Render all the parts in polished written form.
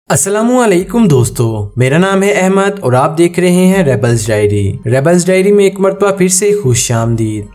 अस्सलामुअलैकुम दोस्तों, मेरा नाम है अहमद और आप देख रहे हैं रेबल्स डायरी में एक मरतबा फिर से खुशामदीद।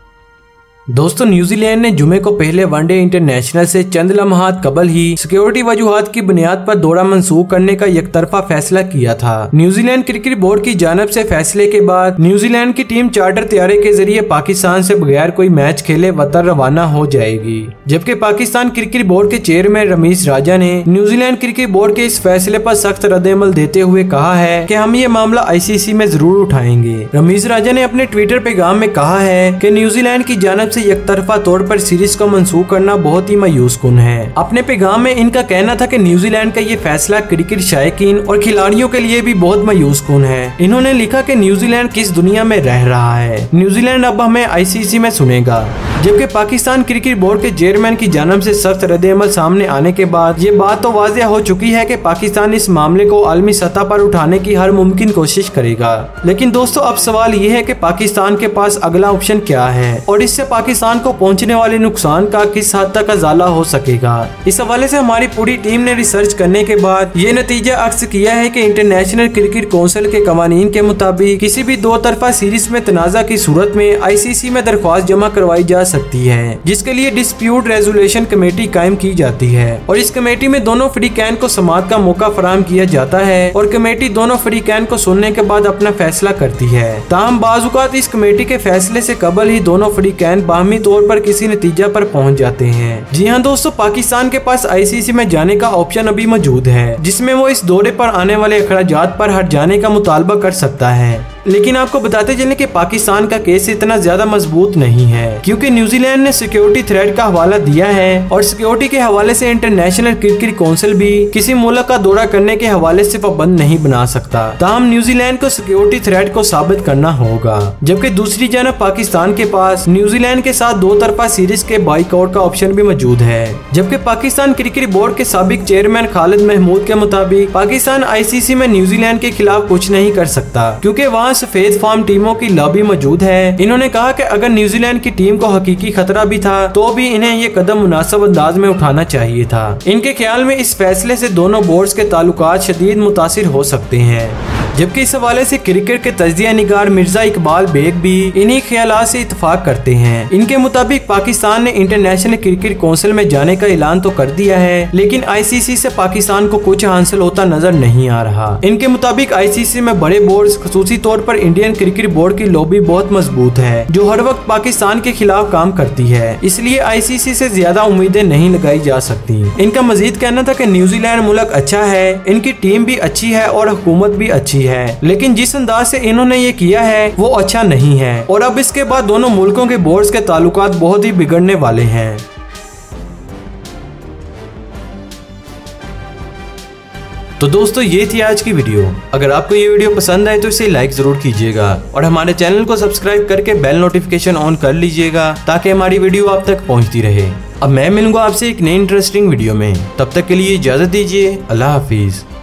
दोस्तों, न्यूजीलैंड ने जुमे को पहले वनडे इंटरनेशनल से चंद लम्हात कबल ही सिक्योरिटी वजूहात की बुनियाद पर दौरा मंसूख करने का एकतरफा फैसला किया था। न्यूजीलैंड क्रिकेट बोर्ड की जानिब से फैसले के बाद न्यूजीलैंड की टीम चार्टर तैयारी के जरिए पाकिस्तान से बगैर कोई मैच खेले वतन रवाना हो जाएगी, जबकि पाकिस्तान क्रिकेट बोर्ड के चेयरमैन रमीज राजा ने न्यूजीलैंड क्रिकेट बोर्ड के इस फैसले पर सख्त रद्द-ए-अमल देते हुए कहा है कि हम ये मामला ICC में जरूर उठाएंगे। रमीज राजा ने अपने ट्विटर पैगाम में कहा है कि न्यूजीलैंड की जानिब से एक तरफा तौर पर सीरीज को मंसूख करना बहुत ही मायूस कुन है। अपने पैगाम में इनका कहना था कि न्यूजीलैंड का ये फैसला क्रिकेट शायकीन और खिलाड़ियों के लिए भी बहुत मायूस कुन है। इन्होंने लिखा कि न्यूजीलैंड किस दुनिया में रह रहा है, न्यूजीलैंड अब हमें ICC में सुनेगा। जबकि पाकिस्तान क्रिकेट बोर्ड के चेयरमैन की जानिब से सख्त रद्द-ए-अमल सामने आने के बाद ये बात तो वाज़ेह हो चुकी है कि पाकिस्तान इस मामले को आलमी सतह पर उठाने की हर मुमकिन कोशिश करेगा। लेकिन दोस्तों, अब सवाल ये है कि पाकिस्तान के पास अगला ऑप्शन क्या है और इससे पाकिस्तान को पहुंचने वाले नुकसान का किस हद तक अजाला हो सकेगा। इस हवाले से हमारी पूरी टीम ने रिसर्च करने के बाद ये नतीजा अक्स किया है कि इंटरनेशनल क्रिकेट काउंसिल के कवानीन के मुताबिक किसी भी दो तरफा सीरीज में तनाजा की सूरत में ICC में दरख्वास्त जमा करवाई जा सकती है, जिसके लिए डिस्प्यूट रेजोल्यूशन कमेटी कायम की जाती है और इस कमेटी में दोनों फरीकैन को समाअत का मौका फराहम किया जाता है और कमेटी दोनों फरीकैन को सुनने के बाद अपना फैसला करती है। ताहम बाज़-औक़ात इस कमेटी के फैसले से कबल ही दोनों फरीकैन बाहमी तौर पर किसी नतीजा पर पहुंच जाते हैं। जी हाँ दोस्तों, पाकिस्तान के पास ICC में जाने का ऑप्शन अभी मौजूद है, जिसमें वो इस दौरे पर आने वाले अखराजात पर हट जाने का मुतालबा कर सकता है। लेकिन आपको बताते चलें कि पाकिस्तान का केस इतना ज्यादा मजबूत नहीं है, क्योंकि न्यूजीलैंड ने सिक्योरिटी थ्रेट का हवाला दिया है और सिक्योरिटी के हवाले से इंटरनेशनल क्रिकेट काउंसिल भी किसी मुल्क का दौरा करने के हवाले से पाबंद नहीं बना सकता। ताहम न्यूजीलैंड को सिक्योरिटी थ्रेट को साबित करना होगा। जबकि दूसरी जानब पाकिस्तान के पास न्यूजीलैंड के साथ दो तरफा सीरीज के बाइकआउट का ऑप्शन भी मौजूद है। जबकि पाकिस्तान क्रिकेट बोर्ड के साबिक चेयरमैन खालिद महमूद के मुताबिक पाकिस्तान ICC में न्यूजीलैंड के खिलाफ कुछ नहीं कर सकता, क्योंकि वहाँ सफेद फार्म टीमों की लॉबी मौजूद है। इन्होंने कहा कि अगर न्यूजीलैंड की टीम को हकीकी खतरा भी था तो भी इन्हें ये कदम मुनासिब अंदाज में उठाना चाहिए था। इनके ख्याल में इस फैसले से दोनों बोर्ड्स के ताल्लुकात शदीद मुतासिर हो सकते हैं। जबकि इस हवाले से क्रिकेट के तज्जिया निगार मिर्जा इकबाल बेग भी इन्हीं ख्यालात से इत्तफाक करते हैं। इनके मुताबिक पाकिस्तान ने इंटरनेशनल क्रिकेट काउंसिल में जाने का ऐलान तो कर दिया है, लेकिन ICC से पाकिस्तान को कुछ हासिल होता नजर नहीं आ रहा। इनके मुताबिक ICC में बड़े बोर्ड्स, खुसूसी तौर पर इंडियन क्रिकेट बोर्ड की लॉबी बहुत मजबूत है, जो हर वक्त पाकिस्तान के खिलाफ काम करती है, इसलिए ICC से ज्यादा उम्मीदें नहीं लगाई जा सकती। इनका मजीद कहना था कि न्यूजीलैंड मुल्क अच्छा है, इनकी टीम भी अच्छी है और हुकूमत भी अच्छी है, लेकिन जिस अंदाज से इन्होंने ये किया है वो अच्छा नहीं है और अब इसके बाद दोनों मुल्कों के बोर्ड्स के ताल्लुकात बहुत ही बिगड़ने वाले हैं। तो दोस्तों, ये थी आज की वीडियो। अगर आपको ये वीडियो पसंद आए तो इसे लाइक जरूर कीजिएगा और हमारे चैनल को सब्सक्राइब करके बेल नोटिफिकेशन ऑन कर लीजिएगा, ताकि हमारी वीडियो आप तक पहुंचती रहे। अब मैं मिलूंगा आपसे एक नई इंटरेस्टिंग वीडियो में, तब तक के लिए इजाजत दीजिए। अल्लाह हाफिज।